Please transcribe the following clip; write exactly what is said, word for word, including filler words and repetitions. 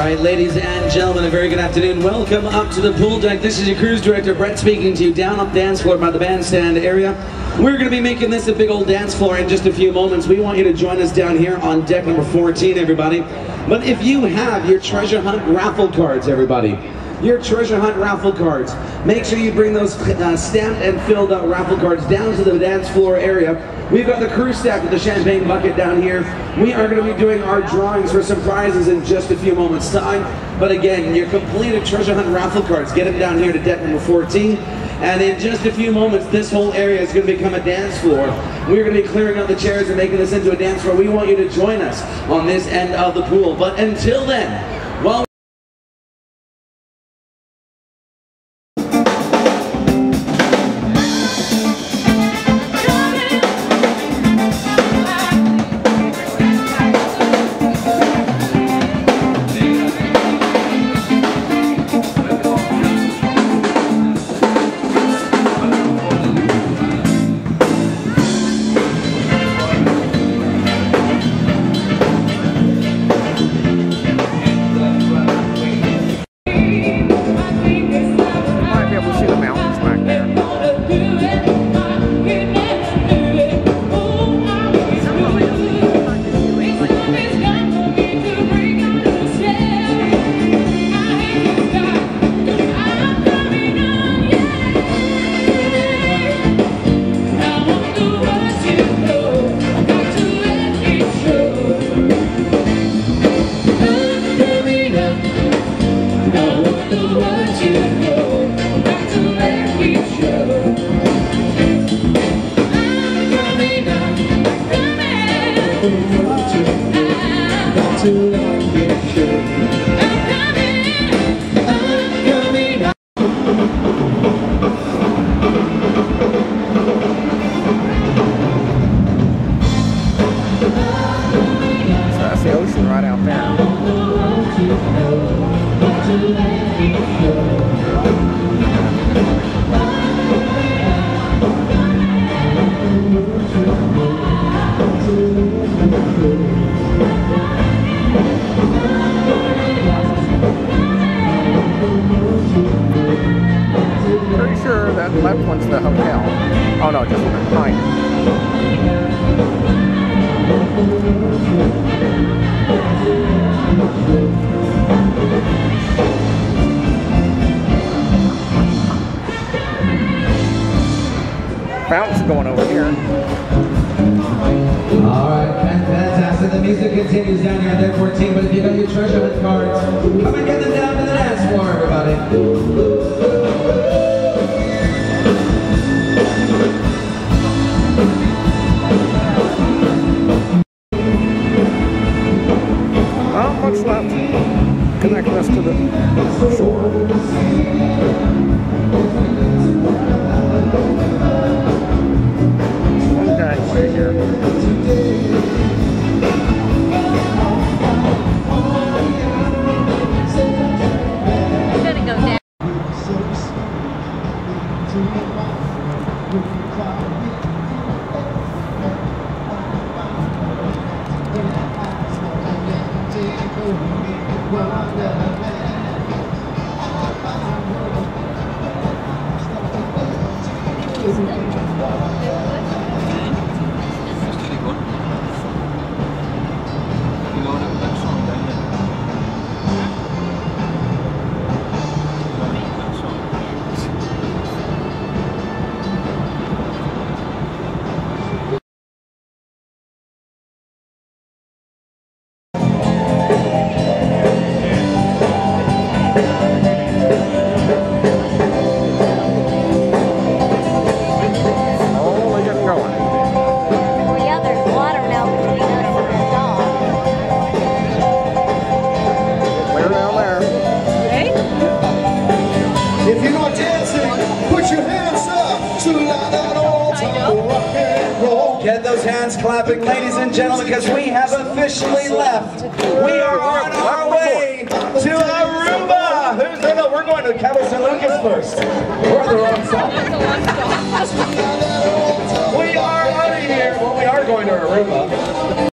right, ladies and gentlemen, a very good afternoon. Welcome up to the pool deck. This is your cruise director, Brett, speaking to you down on the dance floor by the bandstand area. We're going to be making this a big old dance floor in just a few moments. We want you to join us down here on deck number fourteen, everybody. But if you have your treasure hunt raffle cards, everybody, your treasure hunt raffle cards, make sure you bring those uh, stamped and filled out raffle cards down to the dance floor area. We've got the cruise staff with the champagne bucket down here. We are going to be doing our drawings for some prizes in just a few moments' time. But again, your completed treasure hunt raffle cards, get them down here to deck number fourteen. And in just a few moments, this whole area is going to become a dance floor. We're going to be clearing out the chairs and making this into a dance floor. We want you to join us on this end of the pool. But until then, while that left one's the hotel. Oh no, just behind it. Fountain's going over here. Alright, fantastic. The music continues down here on deck fourteen, but if you got your treasure hunt cards, come and get them down to the dance floor, everybody. What's left? Connect us to the shore. One gangway here. I'm gonna go down. Get those hands clapping, ladies and gentlemen, because we have officially left. We are on our way to Aruba. Who's, no, no, we're going to Cabo San Lucas first. We're on the wrong side. We are out of here. Well, we are going to Aruba.